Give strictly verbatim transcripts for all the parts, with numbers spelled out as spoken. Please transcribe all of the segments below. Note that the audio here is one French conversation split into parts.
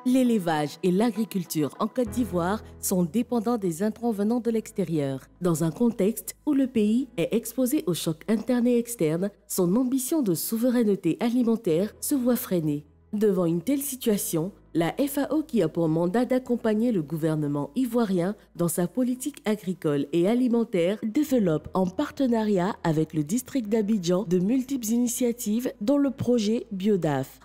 L'élevage et l'agriculture en Côte d'Ivoire sont dépendants des intrants venant de l'extérieur. Dans un contexte où le pays est exposé aux chocs internes et externes, son ambition de souveraineté alimentaire se voit freinée. Devant une telle situation, la F A O, qui a pour mandat d'accompagner le gouvernement ivoirien dans sa politique agricole et alimentaire, développe en partenariat avec le district d'Abidjan de multiples initiatives dont le projet BioDAF.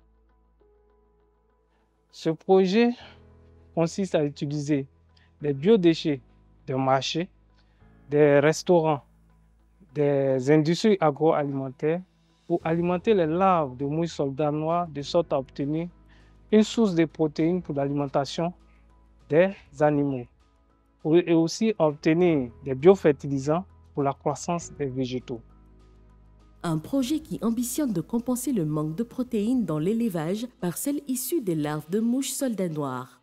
Ce projet consiste à utiliser les biodéchets des marchés, des restaurants, des industries agroalimentaires pour alimenter les larves de mouches soldats noirs de sorte à obtenir une source de protéines pour l'alimentation des animaux et aussi à obtenir des biofertilisants pour la croissance des végétaux. Un projet qui ambitionne de compenser le manque de protéines dans l'élevage par celles issues des larves de mouches soldats noirs.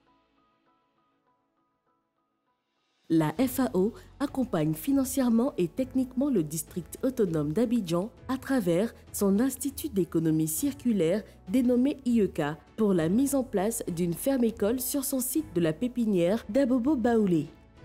La F A O accompagne financièrement et techniquement le district autonome d'Abidjan à travers son institut d'économie circulaire dénommé I E K pour la mise en place d'une ferme-école sur son site de la pépinière d'Abobo Baoulé.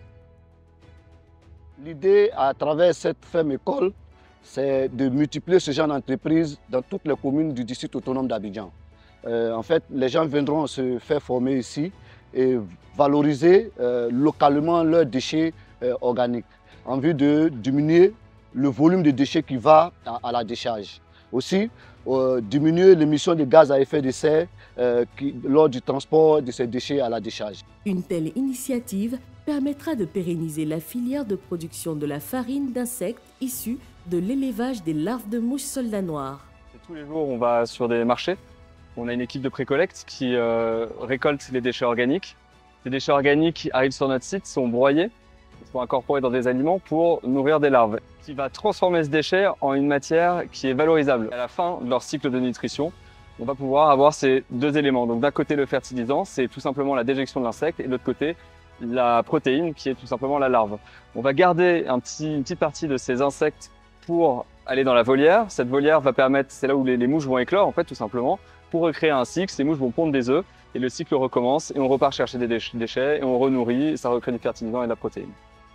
L'idée à travers cette ferme-école, c'est de multiplier ce genre d'entreprise dans toutes les communes du district autonome d'Abidjan. Euh, en fait, les gens viendront se faire former ici et valoriser euh, localement leurs déchets euh, organiques en vue de diminuer le volume de déchets qui va à, à la décharge. Aussi, euh, diminuer l'émission de gaz à effet de serre euh, qui, lors du transport de ces déchets à la décharge. Une telle initiative permettra de pérenniser la filière de production de la farine d'insectes issue de l'élevage des larves de mouches soldats noirs. Tous les jours, on va sur des marchés. On a une équipe de pré-collecte qui euh, récolte les déchets organiques. Les déchets organiques arrivent sur notre site, sont broyés, sont incorporés dans des aliments pour nourrir des larves, qui va transformer ce déchet en une matière qui est valorisable. À la fin de leur cycle de nutrition, on va pouvoir avoir ces deux éléments. Donc d'un côté, le fertilisant, c'est tout simplement la déjection de l'insecte, et de l'autre côté, la protéine, qui est tout simplement la larve. On va garder un petit, une petite partie de ces insectes pour aller dans la volière. Cette volière va permettre, c'est là où les, les mouches vont éclore, en fait, tout simplement. Pour recréer un cycle, ces mouches vont pondre des œufs et le cycle recommence et on repart chercher des déchets et on renourrit et ça recrée du fertilisant et de la protéine.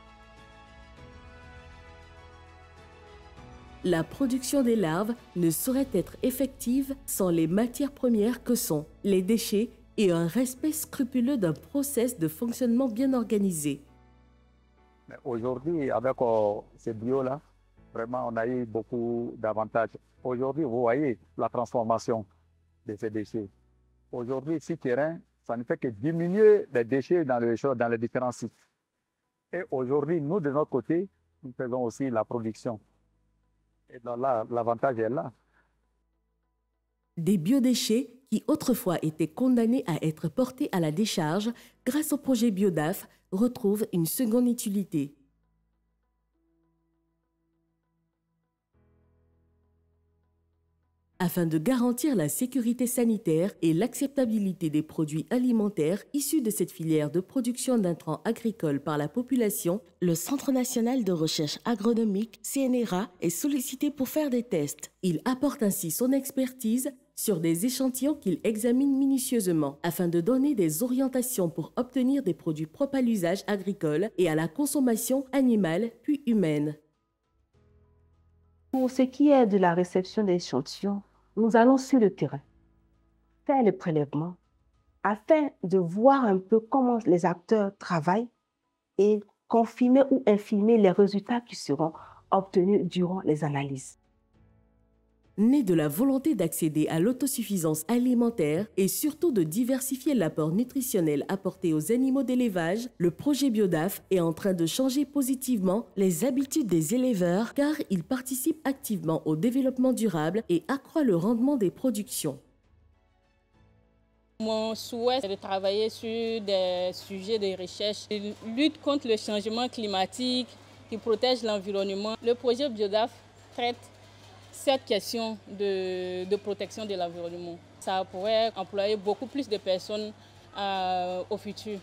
La production des larves ne saurait être effective sans les matières premières que sont les déchets et un respect scrupuleux d'un process de fonctionnement bien organisé. Aujourd'hui, avec euh, ces bio-là, vraiment on a eu beaucoup d'avantages. Aujourd'hui, vous voyez la transformation de ces déchets. Aujourd'hui, ce terrain, ça ne fait que diminuer les déchets dans, le, dans les différents sites. Et aujourd'hui, nous, de notre côté, nous faisons aussi la production. Et donc là, l'avantage est là. Des biodéchets qui autrefois étaient condamnés à être portés à la décharge, grâce au projet BioDAF, retrouvent une seconde utilité. Afin de garantir la sécurité sanitaire et l'acceptabilité des produits alimentaires issus de cette filière de production d'intrants agricoles par la population, le Centre national de recherche agronomique, C N R A, est sollicité pour faire des tests. Il apporte ainsi son expertise sur des échantillons qu'il examine minutieusement afin de donner des orientations pour obtenir des produits propres à l'usage agricole et à la consommation animale puis humaine. Pour ce qui est de la réception des échantillons, nous allons sur le terrain faire le prélèvement afin de voir un peu comment les acteurs travaillent et confirmer ou infirmer les résultats qui seront obtenus durant les analyses. Né de la volonté d'accéder à l'autosuffisance alimentaire et surtout de diversifier l'apport nutritionnel apporté aux animaux d'élevage, le projet BioDAF est en train de changer positivement les habitudes des éleveurs car il participe activement au développement durable et accroît le rendement des productions. Mon souhait est de travailler sur des sujets de recherche, de lutte contre le changement climatique, qui protège l'environnement. Le projet BioDAF traite cette question de, de protection de l'environnement. Ça pourrait employer beaucoup plus de personnes euh, au futur.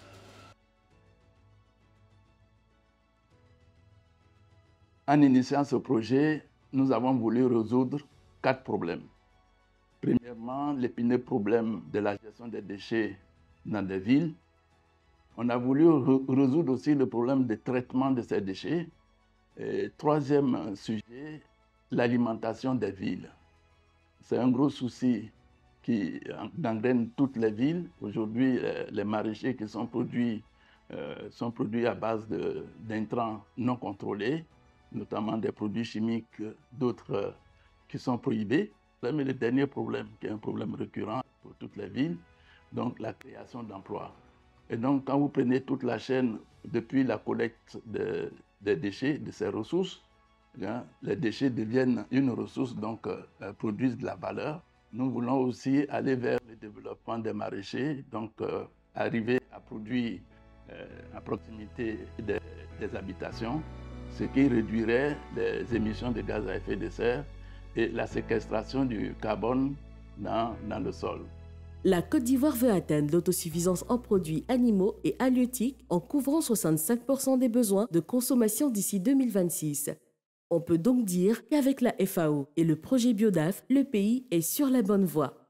En initiant ce projet, nous avons voulu résoudre quatre problèmes. Premièrement, l'épineux problème de la gestion des déchets dans des villes. On a voulu re résoudre aussi le problème de traitement de ces déchets. Et troisième sujet, l'alimentation des villes. C'est un gros souci qui gangrène toutes les villes. Aujourd'hui, les maraîchers qui sont produits, euh, sont produits à base d'intrants non contrôlés, notamment des produits chimiques, d'autres euh, qui sont prohibés. Mais le dernier problème, qui est un problème récurrent pour toutes les villes, donc la création d'emplois. Et donc, quand vous prenez toute la chaîne depuis la collecte de, des déchets, de ces ressources, hein, les déchets deviennent une ressource, donc euh, produisent de la valeur. Nous voulons aussi aller vers le développement des maraîchers, donc euh, arriver à produire euh, à proximité des, des habitations, ce qui réduirait les émissions de gaz à effet de serre et la séquestration du carbone dans, dans le sol. La Côte d'Ivoire veut atteindre l'autosuffisance en produits animaux et halieutiques en couvrant soixante-cinq pour cent des besoins de consommation d'ici deux mille vingt-six. On peut donc dire qu'avec la F A O et le projet BioDAF, le pays est sur la bonne voie.